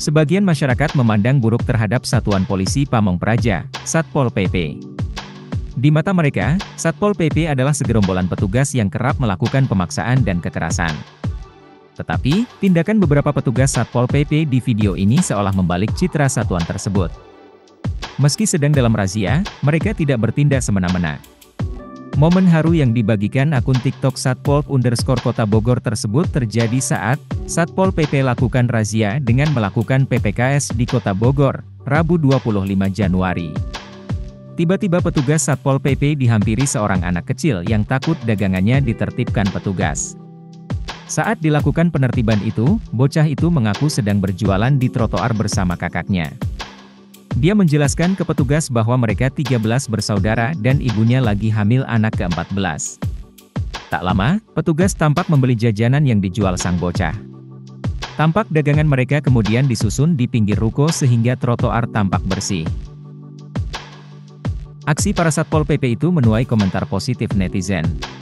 Sebagian masyarakat memandang buruk terhadap Satuan Polisi Pamong Praja, Satpol PP. Di mata mereka, Satpol PP adalah segerombolan petugas yang kerap melakukan pemaksaan dan kekerasan. Tetapi, tindakan beberapa petugas Satpol PP di video ini seolah membalik citra satuan tersebut. Meski sedang dalam razia, mereka tidak bertindak semena-mena. Momen haru yang dibagikan akun TikTok Satpol_Kota Bogor tersebut terjadi saat Satpol PP lakukan razia dengan melakukan PPKS di Kota Bogor, Rabu 25 Januari. Tiba-tiba petugas Satpol PP dihampiri seorang anak kecil yang takut dagangannya ditertibkan petugas. Saat dilakukan penertiban itu, bocah itu mengaku sedang berjualan di trotoar bersama kakaknya. Dia menjelaskan ke petugas bahwa mereka 13 bersaudara dan ibunya lagi hamil anak ke-14. Tak lama, petugas tampak membeli jajanan yang dijual sang bocah. Tampak dagangan mereka kemudian disusun di pinggir ruko sehingga trotoar tampak bersih. Aksi para Satpol PP itu menuai komentar positif netizen.